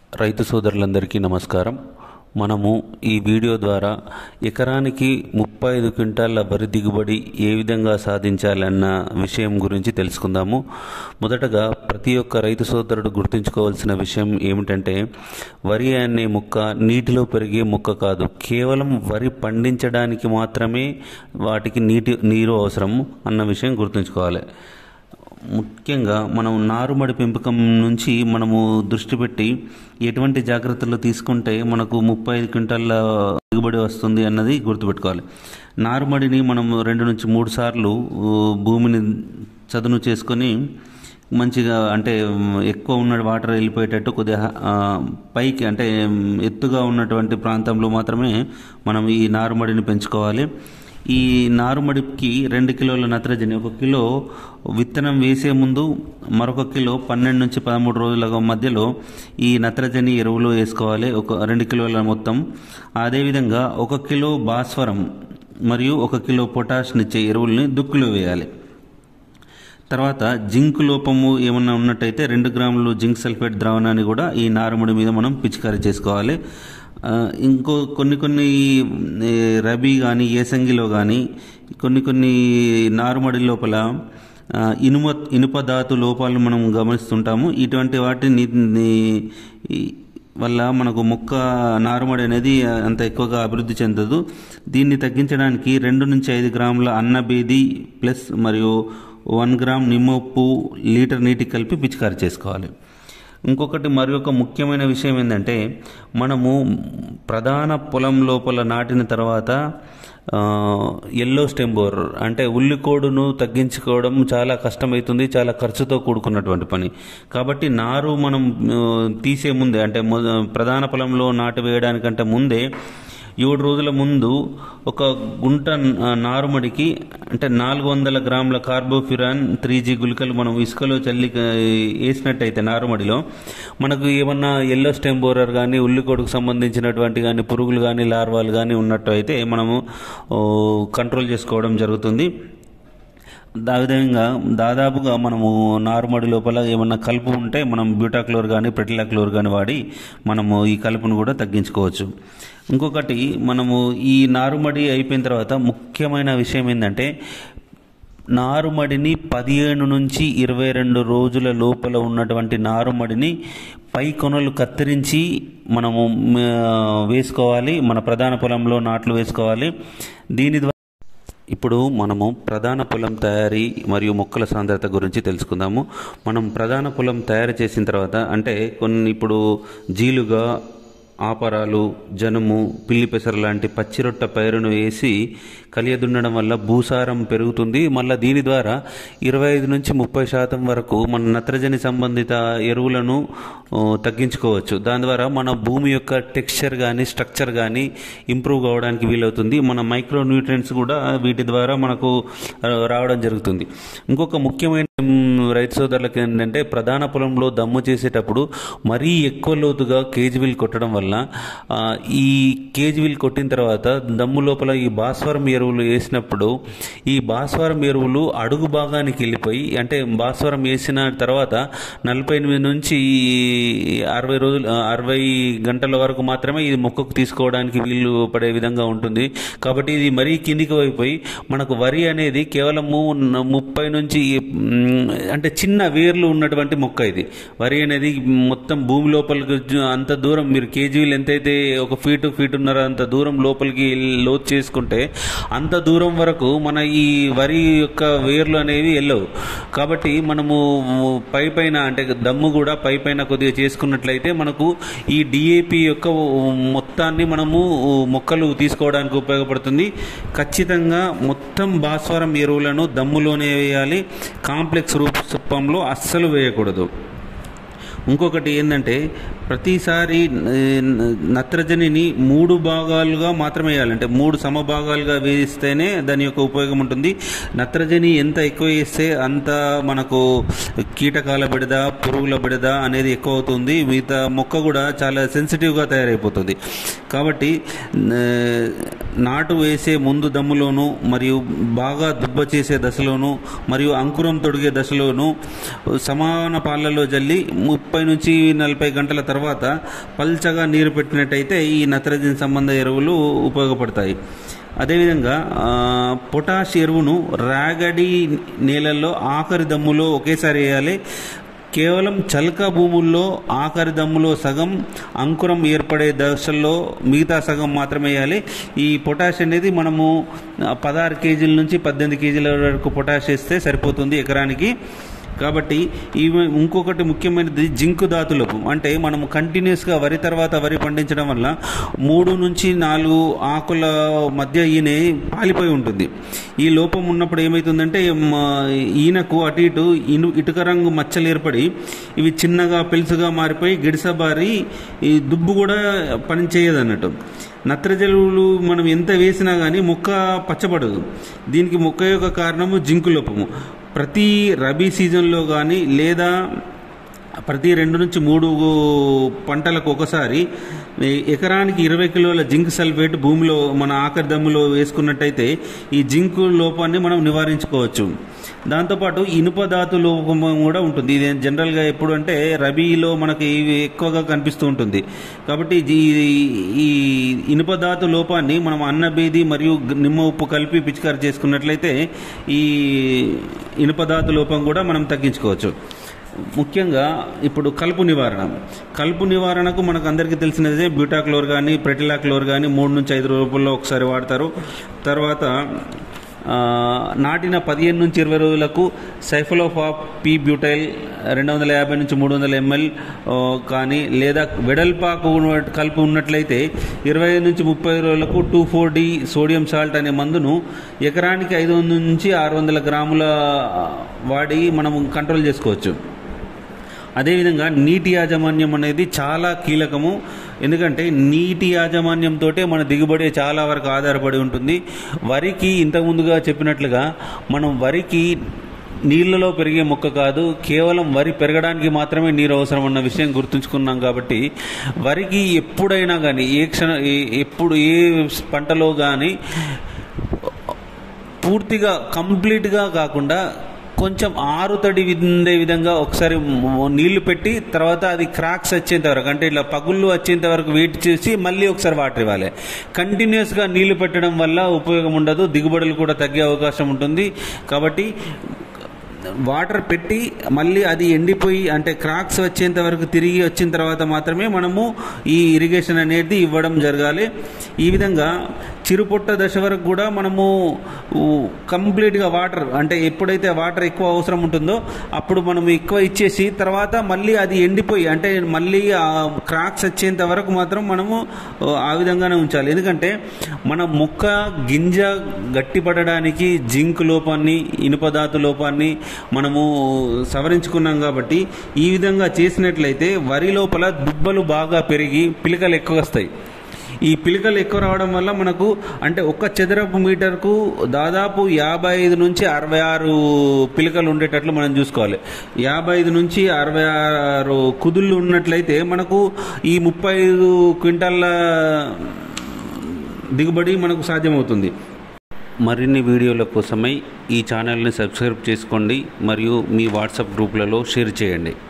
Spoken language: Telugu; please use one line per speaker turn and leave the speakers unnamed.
రైతు సోదరులందరికీ నమస్కారం. మనము ఈ వీడియో ద్వారా ఎకరానికి 35 క్వింటాల వరి దిగుబడి ఏ విధంగా సాధించాలన్న విషయం గురించి తెలుసుకుందాము. మొదటగా ప్రతి ఒక్క రైతు సోదరుడు గుర్తుంచుకోవాల్సిన విషయం ఏమిటంటే, వరి అనే మొక్క నీటిలో పెరిగే మొక్క కాదు. కేవలం వరి పండించడానికి మాత్రమే వాటికి నీరు అవసరం అన్న విషయం గుర్తుంచుకోవాలి. ముఖ్యంగా మనం నారుమడి పెంపకం నుంచి మనము దృష్టి పెట్టి ఎటువంటి జాగ్రత్తలు తీసుకుంటే మనకు 35 క్వింటాల దిగుబడి వస్తుంది అన్నది గుర్తుపెట్టుకోవాలి. నారుమడిని మనం 2 నుంచి 3 సార్లు భూమిని చదును చేసుకొని మంచిగా అంటే ఎక్కువ ఉన్న వాటర్ వెళ్ళిపోయేటట్టు కొద్దిగా పైకి అంటే ఎత్తుగా ఉన్నటువంటి ప్రాంతంలో మాత్రమే మనం ఈ నారుమడిని పెంచుకోవాలి. ఈ నారుమడికి 2 కిలోల నత్రజని, 1 కిలో విత్తనం వేసే ముందు మరొక కిలో 12 నుంచి 13 రోజుల మధ్యలో ఈ నత్రజని ఎరువులు వేసుకోవాలి, 2 కిలోల మొత్తం. అదేవిధంగా 1 కిలో భాస్వరం మరియు 1 కిలో పొటాష్నిచ్చే ఎరువుల్ని దుక్కులో వేయాలి. తర్వాత జింక్ లోపము ఏమన్నా ఉన్నట్టయితే 2 గ్రాములు జింక్ సల్ఫేట్ ద్రావణాన్ని కూడా ఈ నారుమడి మీద మనం పిచికారీ చేసుకోవాలి. ఇంకో కొన్ని రబీ కానీ ఏసంగిలో కానీ కొన్ని నారుమడి లోపల ఇనుప ధాతు లోపాలను మనం గమనిస్తుంటాము. ఇటువంటి వాటిని వల్ల మనకు మొక్క నారుమడి అనేది అంత ఎక్కువగా అభివృద్ధి చెందదు. దీన్ని తగ్గించడానికి 2 నుంచి 5 గ్రాముల అన్నబేది ప్లస్ మరియు 1 గ్రామ్ నిమ్మప్పు లీటర్ నీటికి కలిపి పిచికారీ చేసుకోవాలి. ఇంకొకటి మరి ఒక ముఖ్యమైన విషయం ఏంటంటే, మనము ప్రధాన పొలం లోపల నాటిన తర్వాత ఎల్లో స్టెమ్ బోరర్ అంటే ఉల్లికోడును తగ్గించుకోవడం చాలా కష్టమవుతుంది, చాలా ఖర్చుతో కూడుకున్నటువంటి పని. కాబట్టి నారు మనం తీసే ముందే అంటే ప్రధాన పొలంలో నాటు వేయడానికంటే ముందే 7 రోజుల ముందు ఒక గుంట నారుమడికి అంటే 400 గ్రాముల కార్బోఫ్యూరాన్ 3G గుళికలు మనం ఇసుకలో చల్లి వేసినట్టయితే నారుమడిలో మనకు ఏమన్నా ఎల్లో స్టెమ్ బోరర్ కానీ ఉల్లికోడుకు సంబంధించినటువంటి కానీ పురుగులు కానీ లార్వాలు కానీ ఉన్నట్టు అయితే మనము కంట్రోల్ చేసుకోవడం జరుగుతుంది. అదేవిధంగా దాదాపుగా మనము నారుమడి లోపల ఏమన్నా కలుపు ఉంటే మనం బ్యూటాక్లోర్ కానీ ప్రెటిలాక్లోర్ కానీ వాడి మనము ఈ కలుపును కూడా తగ్గించుకోవచ్చు. ఇంకొకటి, మనము ఈ నారుమడి అయిపోయిన తర్వాత ముఖ్యమైన విషయం ఏంటంటే, నారుమడిని 15 నుంచి 22 రోజుల లోపల ఉన్నటువంటి నారుమడిని పై కొనలు కత్తిరించి మనము వేసుకోవాలి. మన ప్రధాన పొలంలో నాట్లు వేసుకోవాలి. దీని ద్వారా ఇప్పుడు మనము ప్రధాన పొలం తయారీ మరియు మొక్కల సాంద్రత గురించి తెలుసుకుందాము. మనం ప్రధాన పొలం తయారు చేసిన తర్వాత అంటే ఇప్పుడు జీలుగా, ఆపరాలు, జనుము, పిల్లి పెసర లాంటి పచ్చిరొట్ట పైరును వేసి కలియదున్నడం వల్ల భూసారం పెరుగుతుంది. మళ్ళీ దీని ద్వారా 25 నుంచి 30% వరకు మన నత్రజని సంబంధిత ఎరువులను తగ్గించుకోవచ్చు. దాని ద్వారా మన భూమి యొక్క టెక్స్చర్ కానీ స్ట్రక్చర్ కానీ ఇంప్రూవ్ కావడానికి వీలవుతుంది. మన మైక్రో న్యూట్రియంట్స్ కూడా వీటి ద్వారా మనకు రావడం జరుగుతుంది. ఇంకొక ముఖ్యమైన రైతు సోదరులకు ఏంటంటే, ప్రధాన పొలంలో దమ్ము చేసేటప్పుడు మరీ ఎక్కువ లోతుగా కేజీవిల్ కొట్టడం వల్ల ఈ కేజీవిల్ కొట్టిన తర్వాత దమ్ము లోపల ఈ భాస్వరం ఎరువులు వేసినప్పుడు ఈ భాస్వరం ఎరువులు అడుగు భాగానికి వెళ్ళిపోయి అంటే భాస్వరం వేసిన తర్వాత 48 నుంచి 60 గంటల వరకు మాత్రమే ఇది మొక్కకు తీసుకోవడానికి వీలు పడే విధంగా ఉంటుంది. కాబట్టి ఇది మరీ కిందికి అయిపోయి మనకు వరి అనేది కేవలము 30 నుంచి అంటే చిన్న వేర్లు ఉన్నటువంటి మొక్క. ఇది వరి అనేది మొత్తం భూమి లోపలికి అంత దూరం మీరు కేజీలు ఎంతైతే 1 ఫీటున్నర అంత దూరం లోపలికి లోతు చేసుకుంటే అంత దూరం వరకు మన ఈ వరి యొక్క వేర్లు అనేవి వెళ్ళవు. కాబట్టి మనము పైన అంటే దమ్ము కూడా పైన కొద్దిగా చేసుకున్నట్లయితే మనకు ఈ డిఏపి యొక్క మొత్తాన్ని మనము మొక్కలు తీసుకోవడానికి ఉపయోగపడుతుంది. ఖచ్చితంగా మొత్తం భాస్వరం ఎరువులను దమ్ములోనే వేయాలి, కాంప్లెక్స్ రూపంలో అస్సలు వేయకూడదు. ఇంకొకటి ఏంటంటే, ప్రతిసారి నత్రజనిని 3 భాగాలుగా మాత్రమే వేయాలి. అంటే 3 సమభాగాలుగా వేస్తేనే దాని యొక్క ఉపయోగం ఉంటుంది. నత్రజని ఎంత ఎక్కువ వేస్తే అంత మనకు కీటకాల బిడద, పురుగుల బిడద అనేది ఎక్కువ అవుతుంది. మిగతా మొక్క కూడా చాలా సెన్సిటివ్గా తయారైపోతుంది. కాబట్టి నాటు వేసే ముందు దమ్ములోను మరియు బాగా దుబ్బ చేసే దశలోను మరియు అంకురం తొడిగే దశలోను సమాన పాలల్లో జల్లి 30 నుంచి 40 గంటల తర్వాత పల్చగా నీరు పెట్టినట్టయితే ఈ నత్రజని సంబంధ ఎరువులు ఉపయోగపడతాయి. అదేవిధంగా పొటాష్ ఎరువును రాగడి నేలల్లో ఆఖరి దమ్ములో ఒకేసారి వేయాలి. కేవలం చల్క భూముల్లో ఆఖరి దమ్ములో సగం, అంకురం ఏర్పడే దశల్లో మిగతా సగం మాత్రమే వేయాలి. ఈ పొటాష్ అనేది మనము 16 కేజీల నుంచి 18 కేజీల వరకు పొటాష్ వేస్తే సరిపోతుంది ఎకరానికి. కాబట్టి ఇంకొకటి ముఖ్యమైనది జింకు ధాతు లోపం. అంటే మనము కంటిన్యూస్గా వరి తర్వాత వరి పండించడం వల్ల 3 నుంచి 4 ఆకుల మధ్య ఈయన పాలిపోయి ఉంటుంది. ఈ లోపం ఉన్నప్పుడు ఏమవుతుందంటే ఈయనకు అటు ఇటు ఇటుక రంగు మచ్చలు ఏర్పడి ఇవి చిన్నగా పెలుసుగా మారిపోయి గిడిసబారి ఈ దుబ్బు కూడా పని చేయదు అన్నట్టు. నత్రజనులు మనం ఎంత వేసినా కానీ మొక్క పచ్చబడదు. దీనికి మొక్క యొక్క కారణము జింకు లోపము. ప్రతి రబీ సీజన్లో కానీ లేదా ప్రతి 2 నుంచి 3 పంటలకు ఒకసారి ఎకరానికి 20 కిలోల జింక్ సల్ఫేట్ భూమిలో మన ఆఖరి దమ్ములో వేసుకున్నట్టయితే ఈ జింకు లోపాన్ని మనం నివారించుకోవచ్చు. దాంతోపాటు ఇనుప ధాతు లోపం కూడా ఉంటుంది. ఇది జనరల్గా ఎప్పుడు అంటే రబీలో మనకి ఇవి ఎక్కువగా కనిపిస్తూ ఉంటుంది. కాబట్టి ఈ ఇనుప ధాతు లోపాన్ని మనం అన్నబేది మరియు నిమ్మ ఉప్పు కలిపి పిచికారి చేసుకున్నట్లయితే ఈ ఇనుప ధాతు లోపం కూడా మనం తగ్గించుకోవచ్చు. ముఖ్యంగా ఇప్పుడు కలుపు నివారణకు మనకు అందరికీ తెలిసినదే బ్యూటాక్లోర్ కానీ ప్రెటిలాక్లోర్ కానీ 3 నుంచి 5 రోజుల్లో ఒకసారి వాడతారు. తర్వాత నాటిన 15 నుంచి 20 రోజులకు సైఫలోఫాప్ పీ బ్యూటైల్ 250 నుంచి 300 ml కానీ లేదా వెడల్పాకు కలుపు ఉన్నట్లయితే 25 నుంచి 30 రోజులకు 2,4-D సోడియం సాల్ట్ అనే మందును ఎకరానికి 500 నుంచి 600 గ్రాముల వాడి మనం కంట్రోల్ చేసుకోవచ్చు. అదేవిధంగా నీటి యాజమాన్యం అనేది చాలా కీలకము. ఎందుకంటే నీటి యాజమాన్యంతో మన దిగుబడి చాలా వరకు ఆధారపడి ఉంటుంది. వరికి ఇంతకుముందుగా చెప్పినట్లుగా మనం వరికి నీళ్ళలో పెరిగే మొక్క కాదు, కేవలం వరి పెరగడానికి మాత్రమే నీరు అవసరం అన్న విషయం గుర్తుంచుకున్నాం. కాబట్టి వరికి ఎప్పుడైనా కానీ ఏ పంటలో కానీ పూర్తిగా కంప్లీట్గా కాకుండా కొంచెం ఆరుతడి ఉండే విధంగా ఒకసారి నీళ్లు పెట్టి తర్వాత అది క్రాక్స్ వచ్చేంత వరకు, అంటే ఇట్లా పగుళ్ళు వచ్చేంత వరకు వెయిట్ చేసి మళ్ళీ ఒకసారి వాటర్ ఇవ్వాలి. కంటిన్యూస్గా నీళ్లు పెట్టడం వల్ల ఉపయోగం ఉండదు, దిగుబడులు కూడా తగ్గే అవకాశం ఉంటుంది. కాబట్టి వాటర్ పెట్టి మళ్ళీ అది ఎండిపోయి అంటే క్రాక్స్ వచ్చేంత వరకు తిరిగి వచ్చిన తర్వాత మాత్రమే మనము ఈ ఇరిగేషన్ అనేది ఇవ్వడం జరగాలి. ఈ విధంగా చిరుపొట్ట దశ వరకు కూడా మనము కంప్లీట్గా వాటర్ అంటే ఎప్పుడైతే వాటర్ ఎక్కువ అవసరం ఉంటుందో అప్పుడు మనం ఎక్కువ ఇచ్చేసి తర్వాత మళ్ళీ అది ఎండిపోయి అంటే మళ్ళీ క్రాక్స్ వచ్చేంత వరకు మాత్రం మనము ఆ విధంగానే ఉంచాలి. ఎందుకంటే మన మొక్క గింజ గట్టిపడడానికి జింక్ లోపాన్ని ఇనుప ధాతు లోపాన్ని మనము సవరించుకున్నాం. కాబట్టి ఈ విధంగా చేసినట్లయితే వరి లోపల దుబ్బలు బాగా పెరిగి పిలకలు ఎక్కువ వస్తాయి. ఈ పిలకలు ఎక్కువ రావడం వల్ల మనకు అంటే 1 చదరపు మీటర్కు దాదాపు 55 నుంచి 66 పిలకలు ఉండేటట్లు మనం చూసుకోవాలి. 55 నుంచి 66 కుదుళ్ళు ఉన్నట్లయితే మనకు ఈ 35 క్వింటాల దిగుబడి మనకు సాధ్యమవుతుంది. మరిన్ని వీడియోల కోసమై ఈ ఛానల్ని సబ్స్క్రైబ్ చేసుకోండి మరియు మీ వాట్సాప్ గ్రూపులలో షేర్ చేయండి.